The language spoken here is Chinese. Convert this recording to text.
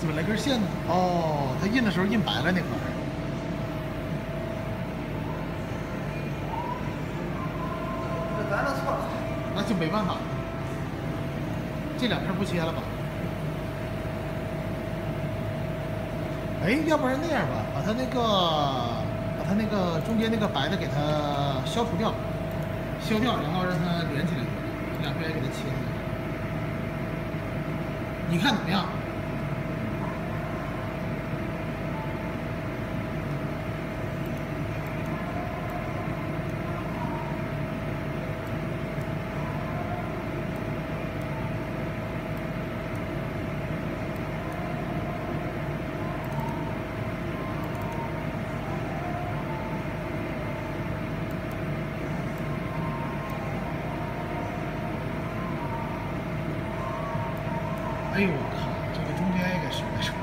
么来根线呢？哦，它印的时候印白了那块儿。 那咱的错了。 那就没办法，这两片不切了吧？哎，要不然那样吧，把它那个中间那个白的给它消除掉，削掉，然后让它连起来，两边也给它切下来。你看怎么样？哎呦我靠，这个中间也给折了。